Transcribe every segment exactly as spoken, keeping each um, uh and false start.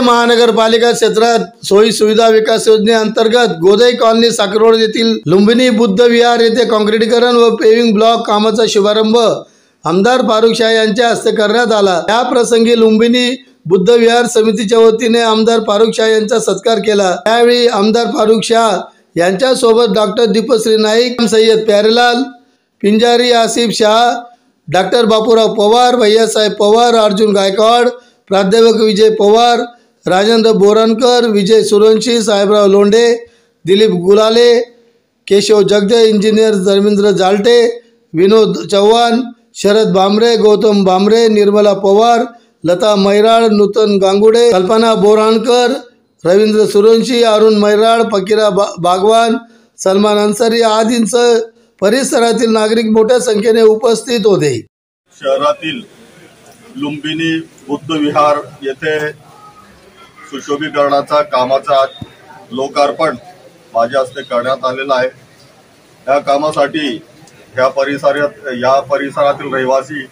महानगरपालिका क्षेत्रात सोयी सुविधा विकास योजनेअंतर्गत गोदई कॉलनी साखररोड येथील लुंबिनी बुद्ध विहार येथे काँक्रीटीकरण व पेविंग ब्लॉक कामाचा शुभारंभ आमदार फारुख शाह यांच्या हस्ते करण्यात आला। या प्रसंगी लुंबिनी बुद्ध विहार समितीच्या वतीने आमदार फारुख शाह यांचा सत्कार केला। त्यावेळी आमदार फारुख शाह यांच्या सोबत डॉक्टर दीपश्री नाईक, सय्यद प्यारेलाल पिंजारी, आसिफ शाह, डॉक्टर बापूराव पवार, भैयासाहेब पवार, अर्जुन गायकवाड, प्राध्यापक विजय पवार, राजेंद्र बोरणकर, विजय सुरवंशी, साहेबराव लोंढे, दिलीप गुलाले, केशव जगदे, इंजिनियर धर्मेंद्र जालटे, विनोद चव्हाण, शरद भामरे, गौतम भामरे, निर्मला पवार, लता मैराळ, नूतन गांगुडे, कल्पना बोराणकर, रवींद्र सुरवंशी, अरुण मैराळ, फकीरा बागवान, सलमान अन्सारी आदींसह परिसरातील नागरिक मोठ्या संख्येने उपस्थित होते। शहरातील लुंबिनी बुद्ध विहार येथे सुशोभीकरणाचा कामाचा लोकार्पण माझ्या हस्ते करण्यात आलेला आहे। या कामासाठी या परिसरात या परिसरातील रहिवासी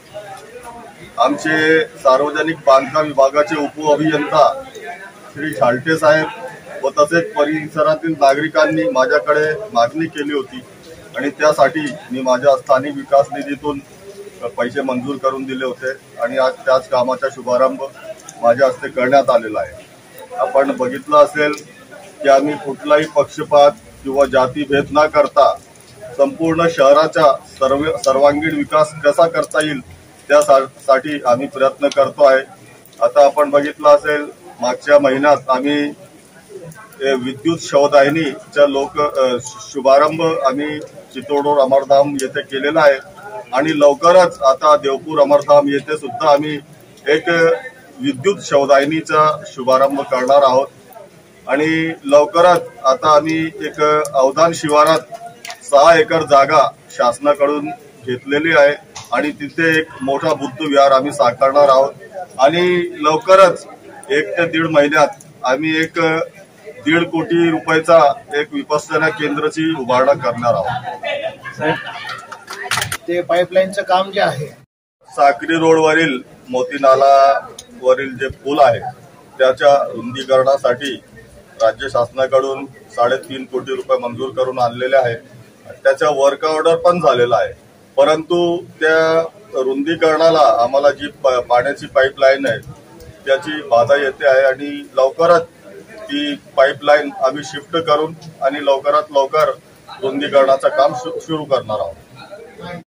आमचे सार्वजनिक बांधकाम विभागाचे उपअभियंता श्री झालटे साहेब व तसेच परिसरातील नागरिकांनी माझ्याकडे मागणी केली होती आणि त्यासाठी मी माझ्या स्थानिक विकास निधीतून पैसे मंजूर करून दिले होते आणि आज त्याच कामाचा शुभारंभ माझ्या हस्ते करण्यात आलेला आहे। आपण बघितलं असेल की आम्ही कुठलाही पक्षपात किंवा जातीभेद न करता संपूर्ण शहराचा सर्व सर्वांगीण विकास कसा करता येईल त्यासाठी आम्ही प्रयत्न करतो आहे। आता आपण बघितलं असेल मागच्या महिन्यात आम्ही विद्युत शवदाहिनीचा लोक शुभारंभ आम्ही चितोड अमरधाम येथे केलेला आहे आणि लवकरच आता देवपूर अमरधाम येथे सुद्धा आम्ही एक विद्युत शवदाहिनीचा शुभारंभ करणार आहोत आणि लवकरच आता आम्ही एक अवधान शिवारात सहा एकर जागा शासनाकडून घेतलेली आहे आणि तिथे एक मोठा बुद्ध विहार आम्ही साकारणार आहोत आणि लवकरच एक ते दीड महिन्यात आम्ही एक दीड कोटी रुपयाचा एक विपස්සना केंद्राची उभारणा करणार आहोत। ते पाईपलाईनचं काम जे आहे साक्री रोडवरील मोती नाला वरील जे पूल आहे त्याच्या रुंदीकरणासाठी राज्य शासनाकडून साडेतीन कोटी रुपये मंजूर करून आणलेले आहे। त्याचा वर्क ऑर्डर पण झालेला आहे, परंतु त्या रुंदीकरणाला आम्हाला जी पाण्याची पाईपलाईन आहे त्याची बाधा येते आहे आणि लवकरच ती पाईपलाईन आम्ही शिफ्ट करून आणि लवकरात लवकर रुंदीकरणाचं काम सुरू करणार आहोत।